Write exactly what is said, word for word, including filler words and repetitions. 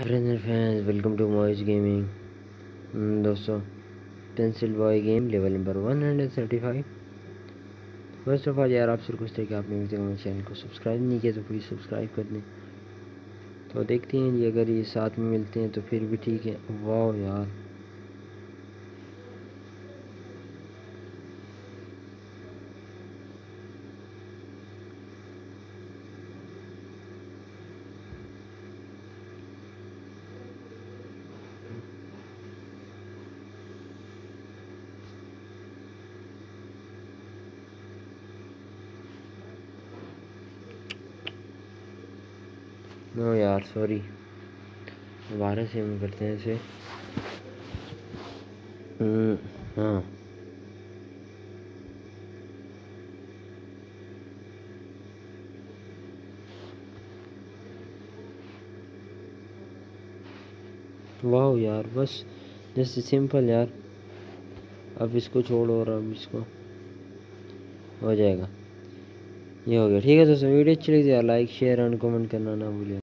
Friends fans welcome to मॉइस gaming. दोस्तों, pencil boy game level number one hundred thirty five. First of all यार, आपसे request है कि आपने अभी तक हमारे चैनल को सब्सक्राइब नहीं किया तो प्लीज़ सब्सक्राइब कर दें। तो देखते हैं जी, अगर ये साथ में मिलते हैं तो फिर भी ठीक है। वाह यार, नो यार सॉरी, दोबारा से हम करते हैं इसे। हम्म, हाँ वाह यार, बस जस्ट सिंपल यार। अब इसको छोड़ो और अब इसको हो जाएगा। ये हो गया, ठीक है दोस्तों। वीडियो अच्छी लगी तो यार लाइक शेयर एंड कमेंट करना ना भूलिए।